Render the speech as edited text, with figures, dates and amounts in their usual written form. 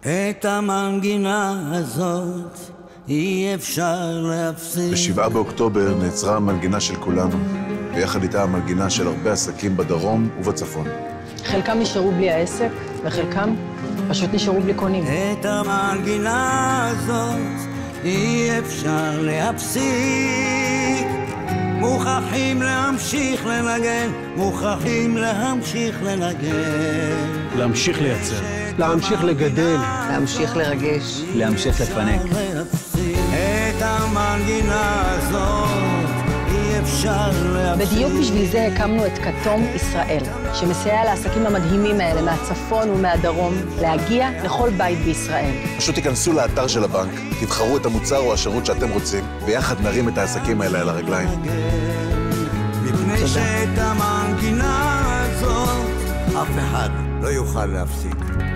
את המנגינה הזאת אי אפשר להפסיק. ב7 באוקטובר נעצרה המנגינה של כולנו, ויחד איתה המנגינה של הרבה עסקים בדרום ובצפון. חלקם נשארו בלי העסק, וחלקם פשוט נשארו בלי קונים. את המנגינה הזאת אי אפשר להפסיק. מוכרחים להמשיך לנגן, מוכרחים להמשיך לנגן. להמשיך לייצר. להמשיך לגדל. להמשיך לרגש. להמשיך לפנק. את המנגינה הזאת אי אפשר להפסיק. בדיוק בשביל זה הקמנו את כתום ישראל, שמסייע לעסקים המדהימים האלה מהצפון ומהדרום להגיע לכל בית בישראל. פשוט תיכנסו לאתר של הבנק, תבחרו את המוצר או השירות שאתם רוצים, ויחד נרים את העסקים האלה על הרגליים. מפני שאת המנגינה הזאת אף אחד לא יוכל להפסיק.